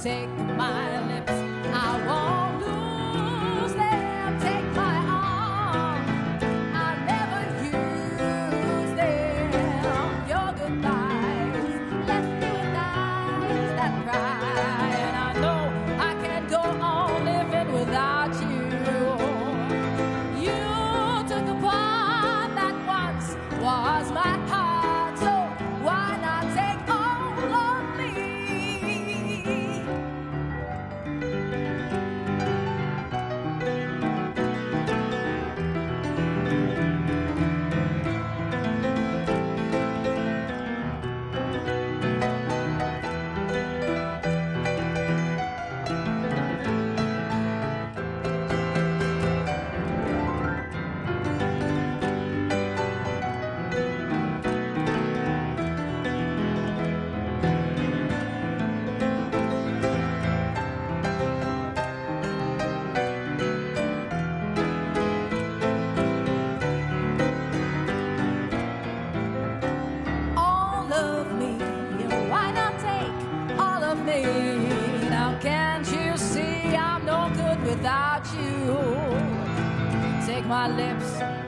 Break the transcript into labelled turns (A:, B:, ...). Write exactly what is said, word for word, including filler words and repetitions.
A: Take my lips, I won't lose them. Take my arms, I'll never use them. Your goodbyes left me with eyes that cry, and I know I can't go on living without you. You took a part that once was my heart, so why not take all of me? Now can't you see I'm no good without you? Take my lips